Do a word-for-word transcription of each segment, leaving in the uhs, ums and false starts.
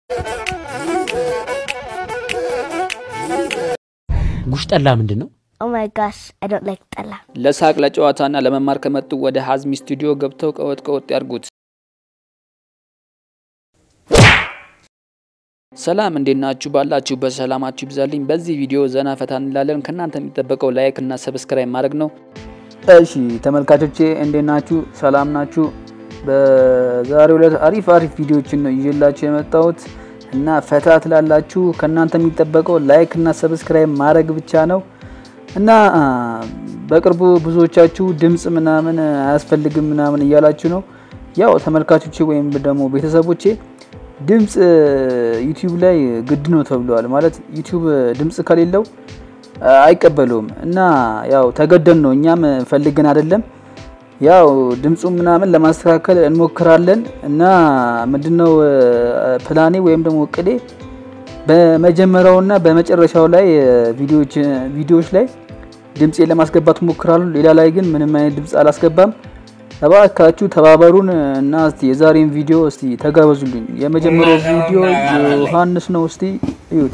ጉሽጠላ ምንድነው? Oh my gosh, I don't like ጠላ. ለሳቅ ለጨዋታና ለመማር ከመጡ ወደ ሀዝሚ ስቱዲዮ ገብተው ቀወጥ ቀወጥ ያርጉት። ሰላም እንዴናችሁ ባላችሁ በሰላማችሁ ይብዛልኝ። በዚህ ቪዲዮ ዘና ፈታ እንላለን። ከናንተ የሚጠበቀው ላይክ እና ሰብስክራይብ ማድረግ ነው። እሺ ተመልካቾቼ እንዴናችሁ ሰላም ናችሁ? በዛሬው ዕለት አሪፍ አሪፍ ቪዲዮዎችን ነው ይዤላችሁ የመጣሁት እና ፈታ ትላላችሁ። ከናንተ የሚጠበቀው ላይክ እና ሰብስክራይብ ማድረግ ብቻ ነው። እና በቅርቡ ብዙዎቻችሁ ድምጽ ምናምን አያስፈልግም ምናምን እያላችሁ ነው። ያው ተመልካቾቼ ወይም ደግሞ ቤተሰቦቼ ድምጽ ዩቲዩብ ላይ ግድ ነው ተብሏል። ማለት ዩቲዩብ ድምጽ ከሌለው አይቀበሉም እና ያው ተገደን ነው እኛም ፈልገን አይደለም። ያው ድምጹ ምናምን ለማስተካከል እንሞክራለን እና ምንድነው ፕላኔ ወይም ደግሞ እቅዴ በመጀመሪያውና በመጨረሻው ላይ ቪዲዮዎች ቪዲዮዎች ላይ ድምጽ ለማስገባት ሞክራለሁ። ሌላ ላይ ግን ምንም አይነት ድምጽ አላስገባም። ተባካችሁ ተባበሩን እና እስቲ የዛሬን ቪዲዮ እስቲ ተጋበዙልኝ። የመጀመሪያው ቪዲዮ ዮሐንስ ነው። እስቲ እዩት።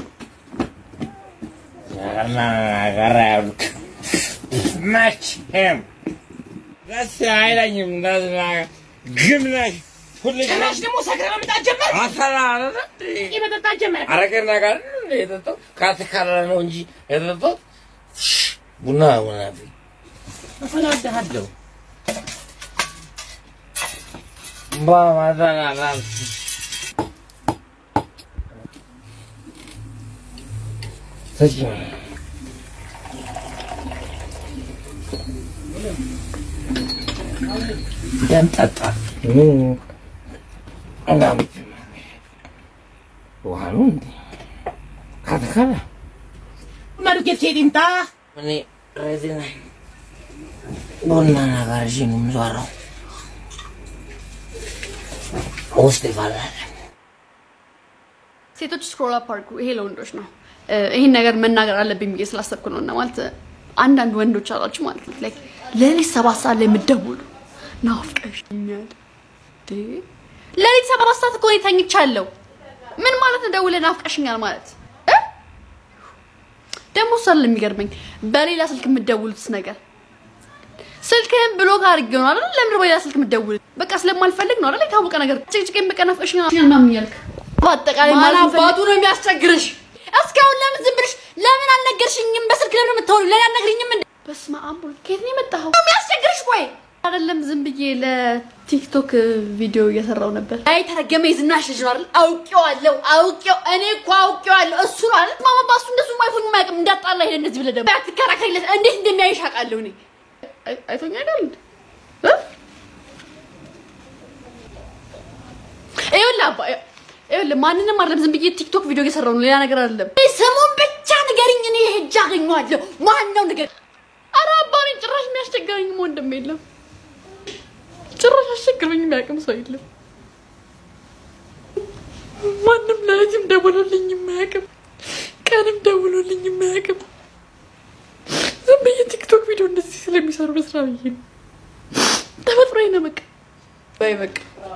ያና ጋራውክ ማች ሄም ለስ አይላኝም እንደዛ ግምናሽ ሁልሽ ደግሞ ሰክረም ተጀመረ አሰራ አይደል ይመጣ ተጀመረ አረከና ጋር እየተጠው ካተካራ ነው እንጂ እየተጠው ቡና ወናፊ አፈላዳለው ባማዛና ሰጅ ያንጣጣ ምን አላም ወሃኑ ካተካራ ማርኬት ሄድንታ እኔ ረዚና ቡና ናጋርጂ ነው ምዛራው ሆስት ይባላል። ሴቶች ስክሮል አፕ አድርጉ። ይሄ ለወንዶች ነው። ይሄን ነገር መናገር አለብኝ ብዬ ስላሰብኩ ነውና ማለት አንዳንድ ወንዶች አላችሁ ማለት ነው ላይክ ለሊት ሰባት ሰዓት ላይ ምደውሉ ናፍቀሽኛል ዴ ለሊት ሰባት ሰዓት እኮ ተኝቻለሁ። ምን ማለት ነው ደውለህ ናፍቀሽኛል ማለት እ ደሞ ሰል የሚገርመኝ በሌላ ስልክ ምደውሉት ነገር ስልክህን ብሎክ አድርጌው ነው አይደል? ለምን በሌላ ስልክ ምደውል? በቃ ስለማልፈልግ ነው አይደል? የታወቀ ነገር ጭቅጭቄን በቃ ናፍቀሽኛል ምናምን ያልክ በአጠቃላይ ማለት አባቱ ነው የሚያስቸግርሽ። እስካሁን ለምን ዝም ብለሽ ለምን አልነገርሽኝም? በስልክ ለምን የምትወሩ ለምን አልነግሪኝም እንዴ? በስመ አብ ከየት ነው የመጣኸው? የሚያስቸግርሽ ቆይ አይደለም ዝም ብዬ ለቲክቶክ ቪዲዮ እየሰራው ነበር። አይ ተረገመ ይዝናሽ ልጅ ነው አይደል? አውቄዋለሁ አውቄው እኔ እኮ አውቄዋለሁ እሱ ነው አይደል? ማማ ባሱ እንደሱ ማይሆን ማይቀም እንዳጣላ ይሄ እንደዚህ ብለ ደግሞ አትከራከሪለት እንዴት እንደሚያይሽ አውቃለሁ እኔ አይቶኛ አይደል እ አይውላ አይውላ ማንንም አይደለም ዝም ብዬ ቲክቶክ ቪዲዮ እየሰራው ነው ሌላ ነገር አይደለም። ስሙን ብቻ ንገሪኝ እኔ ሄጃ አገኘዋለሁ። ማን ነው ንገር? ኧረ አባሪ ጭራሽ የሚያስቸግረኝ ወንድም የለም። ጭራሽ አስቸግረኝ የሚያውቅም ሰው የለም። ማንም ለሊትም ደውሎልኝ የማያውቅም ቀንም ደውሎልኝ የማያውቅም ዝም ብዬ ቲክቶክ ቪዲዮ እንደዚህ ስለሚሰሩ በስራ ብዬ ነው። ተፈጥሮዬ ነው በቃ ባይ በቃ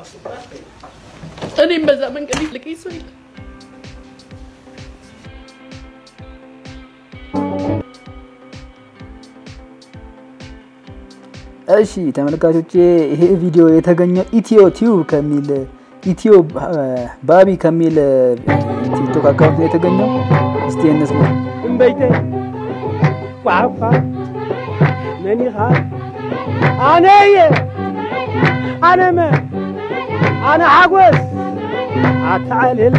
እኔም በዛ መንገድ ልቀይ ሰው የለም። እሺ ተመልካቾቼ ይሄ ቪዲዮ የተገኘው ኢትዮ ቲዩብ ከሚል ኢትዮ ባቢ ከሚል ቲክቶክ አካውንት ላይ የተገኘው እስቲ እንስማ። እንበይቴ ቋቋ ነኒኻ አነየ አነመ አነ አጎስ አታለል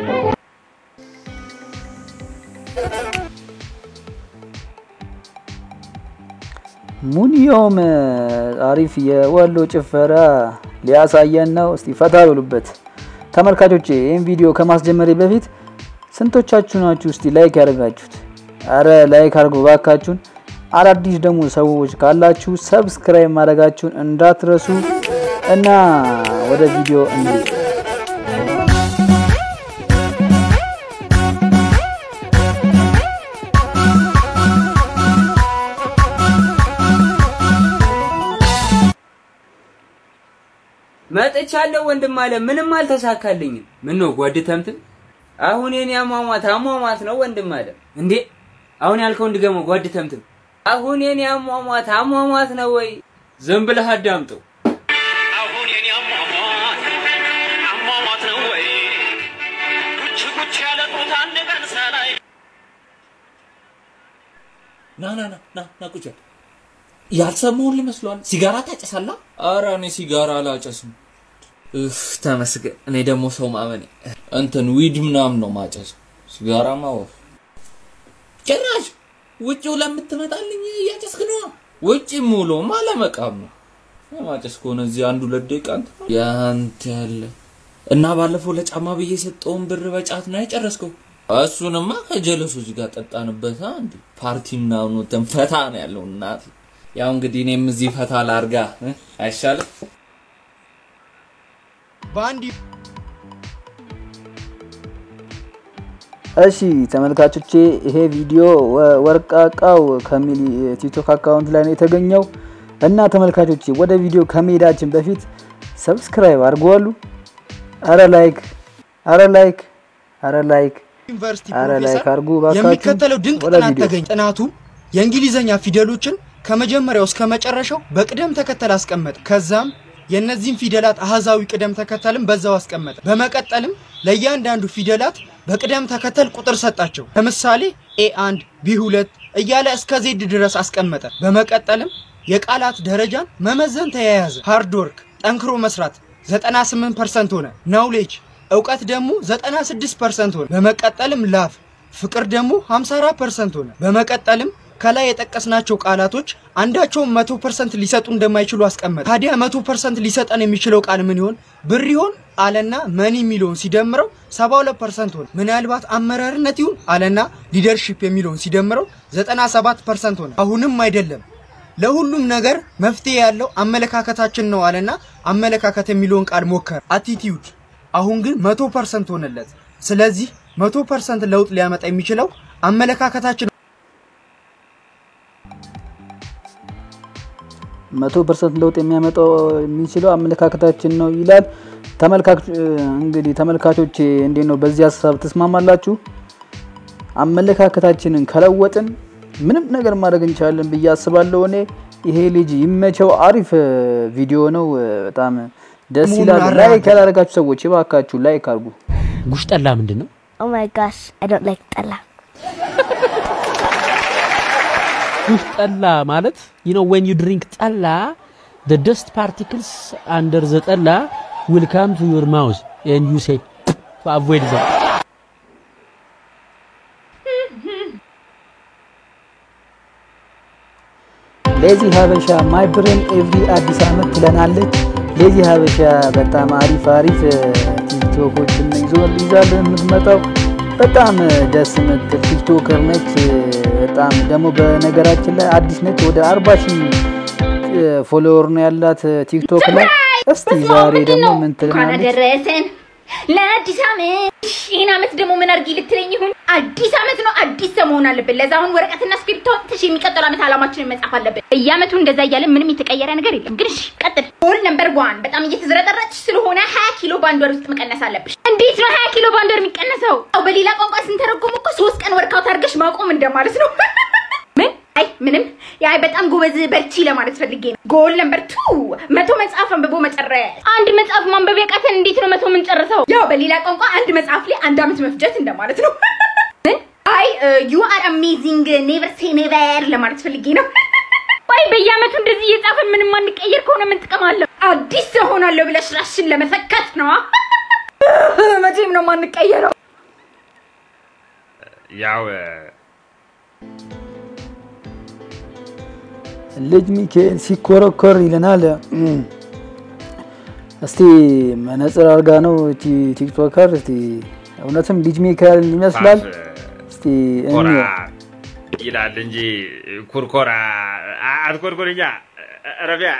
ሙኒዮም አሪፍ የወሎ ጭፈራ ሊያሳየን ነው። እስቲ ፈታ በሉበት ተመልካቾቼ። ይሄን ቪዲዮ ከማስጀመሬ በፊት ስንቶቻችሁ ናችሁ እስቲ ላይክ ያደርጋችሁት? አረ ላይክ አድርጉ ባካችሁን። አዳዲስ ደግሞ ሰዎች ካላችሁ ሰብስክራይብ ማድረጋችሁን እንዳትረሱ እና ወደ ቪዲዮ እንሂድ። መጥቻለሁ ወንድም አለ ምንም አልተሳካልኝም ምን ነው ጓድ ተምት አሁን የኔ አሟሟት አሟሟት ነው ወንድም አለ እንዴ አሁን ያልከው እንድገመው ጓድ ተምት አሁን የኔ አሟሟት አሟሟት ነው ወይ ዝም ብለህ አዳምጠው አሁን የኔ አሟሟት አሟሟት ነው ወይ ጉች ጉች ያለ ጡት አንድ ቀን ሳላይ ና ና ና ና ቁጭ ያልሰማውን ሊመስሏል ሲጋራ ታጨሳላ ኧረ እኔ ሲጋራ አላጨስም እፍ ተመስገን እኔ ደግሞ ሰው ማመን እንትን ዊድ ምናምን ነው ማጨስ ሲጋራማ ወፍ ጭራሽ ውጪው ለምትመጣልኝ ያጨስክ ነው ውጪ ሙሉ ማለመቃም ነው ማጨስ ከሆነ እዚህ አንዱ ለደቂቃ ያንተ ያለ እና ባለፈው ለጫማ ብዬ ሰጠውን ብር በጫት ነው ያጨረስከው እሱንማ ከጀለሶች ጋር ጠጣንበት አንዲ ፓርቲና ነው ተንፈታ ነው ያለው እናት ያው እንግዲህ እኔም እዚህ ፈታ ላርጋ አይሻልም ባንዲ እሺ ተመልካቾቼ ይሄ ቪዲዮ ወርቃቃው ከሚሊ ቲክቶክ አካውንት ላይ ነው የተገኘው እና ተመልካቾቼ ወደ ቪዲዮ ከመሄዳችን በፊት ሰብስክራይብ አድርጉዋሉ አረ ላይክ አረ ላይክ አረ ላይክ ዩኒቨርሲቲ ፕሮፌሰር የሚከተለው ድንቅ ጥናት ተገኘ ጥናቱ የእንግሊዘኛ ፊደሎችን ከመጀመሪያው እስከ መጨረሻው በቅደም ተከተል አስቀመጠ ከዛም የነዚህን ፊደላት አሃዛዊ ቅደም ተከተልም በዛው አስቀመጠ በመቀጠልም ለእያንዳንዱ ፊደላት በቅደም ተከተል ቁጥር ሰጣቸው ለምሳሌ ኤ አንድ ቢ ሁለት እያለ እስከ ዜድ ድረስ አስቀመጠ በመቀጠልም የቃላት ደረጃን መመዘን ተያያዘ ሃርድ ወርክ ጠንክሮ መስራት ዘጠና ስምንት ፐርሰንት ሆነ ናውሌጅ ዕውቀት ደግሞ ዘጠና ስድስት ፐርሰንት ሆነ በመቀጠልም ላፍ ፍቅር ደግሞ ሃምሳ አራት ፐርሰንት ሆነ በመቀጠልም ከላይ የጠቀስናቸው ቃላቶች አንዳቸው መቶ ፐርሰንት ሊሰጡ እንደማይችሉ አስቀመጠ ታዲያ መቶ ፐርሰንት ሊሰጠን የሚችለው ቃል ምን ይሆን ብር ይሆን አለና መኒ ሚሊዮን ሲደምረው ሰባ ሁለት ፐርሰንት ሆነ ምናልባት አመራርነት ይሁን አለና ሊደርሺፕ የሚለውን ሲደምረው ዘጠና ሰባት ፐርሰንት ሆነ አሁንም አይደለም ለሁሉም ነገር መፍትሄ ያለው አመለካከታችን ነው አለና አመለካከት የሚለውን ቃል ሞከረ አቲቲዩድ አሁን ግን መቶ ፐርሰንት ሆነለት ስለዚህ መቶ ፐርሰንት ለውጥ ሊያመጣ የሚችለው አመለካከታችን መቶ ፐርሰንት ለውጥ የሚያመጣው የሚችለው አመለካከታችን ነው ይላል ተመልካቾች እንግዲህ ተመልካቾች እንዴት ነው በዚህ ሐሳብ ተስማማላችሁ አመለካከታችንን ከለወጥን ምንም ነገር ማድረግ እንችላለን ብዬ አስባለሁ እኔ ይሄ ልጅ ይመቸው አሪፍ ቪዲዮ ነው በጣም ደስ ይላል ላይክ ያላረጋችሁ ሰዎች ይባካችሁ ላይክ አድርጉ ጉሽ ጠላ ምንድነው Oh my gosh, I don't like ጠላ ጉሽ ጠላ ማለት you know when you drink ጠላ the dust particles under the ጠላ will come to your mouth and you say to avoid that ለዚ ሀበሻ my brain every አዲስ አመት ትለናለች ለዚ ሀበሻ በጣም አሪፍ አሪፍ ቲክቶኮችን ይዞ ይዛል የምትመጣው በጣም ደስ የምትል ቲክቶከር ነች በጣም ደግሞ በነገራችን ላይ አዲስ ነች ወደ አርባ ሺህ ፎሎወር ነው ያላት ቲክቶክ ላይ እስቲ ዛሬ ደግሞ ምን ትላለች ለአዲስ አመት ይሄን አመት ደግሞ ምን አርጊ ልትለኝ ይሁን አዲስ አመት ነው አዲስ ሰሞን አለበት ለዛውን ወረቀትና ስክሪፕቶ ተሽ የሚቀጥለው አመት አላማችን መጻፍ አለበት በየአመቱ እንደዛ ያለ ምንም የተቀየረ ነገር የለም ግን እሺ ቀጥል ጎል ነምበር ዋን በጣም እየተዝረጠረች ስለሆነ ሀያ ኪሎ ባንድ ወር ውስጥ መቀነስ አለብሽ እንዴት ነው ሀያ ኪሎ ባንድ ወር የሚቀነሰው አው በሌላ ቋንቋ ስንተረጎም እኮ ሶስት ቀን ወርካውት አድርገሽ ማቆም እንደማለት ነው ምን አይ ምንም ያይ በጣም ጎበዝ በርቺ ለማለት ፈልጌ ነው ጎል ነምበር ቱ መቶ መጽሐፍ አንብቦ መጨረስ አንድ መጽሐፍ ማንበብ ያቃተን እንዴት ነው መቶ ምን ጨርሰው ያው በሌላ ቋንቋ አንድ መጽሐፍ ላይ አንድ አመት መፍጀት እንደማለት ነው አይ you are amazing never say never ለማለት ፈልጌ ነው ባይ በየአመቱ እንደዚህ እየጻፈን ምንም አንቀየር ከሆነ ምን ጥቅም አለው አዲስ ሆናለሁ ብለሽ ራስሽን ለመፈከት ነው መቼም ነው ማንቀየረው ያው ልጅ ሚካኤል ሲኮረኮር ይለናል እስቲ መነጽር አርጋ ነው ቲክቶከር እስቲ እውነትም ልጅ ሚካኤል ይመስላል እስቲ ኮራ ይላል እንጂ ኩርኮራ አትኮርኮርኛ ረቢያ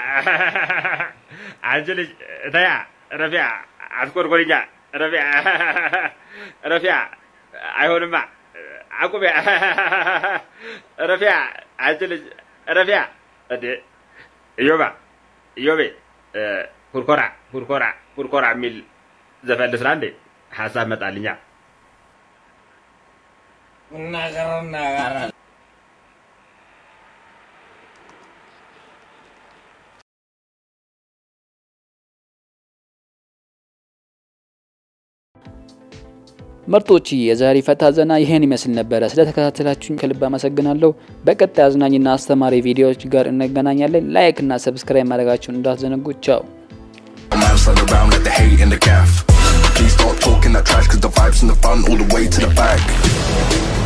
አንጀል ታያ ረቢያ አትኮርኮርኛ ረቢያ ረቢያ አይሆንማ አቁቢያ ረቢያ አንጀል ረቢያ እዴ ዮባ ዮቤ ኩርኮራ ኩርኮራ ኩርኮራ የሚል ዘፈን ልስራ እንዴ? ሐሳብ መጣልኛ። እናገርና ጋራ ምርጦች የዛሬ ፈታ ዘና ይሄን ይመስል ነበር። ስለተከታተላችሁኝ ከልብ አመሰግናለሁ። በቀጣይ አዝናኝና አስተማሪ ቪዲዮዎች ጋር እንገናኛለን። ላይክ እና ሰብስክራይብ ማድረጋችሁን እንዳትዘነጉ። ቻው። Please stop talking that trash cause the vibes and the fun all the way to the back.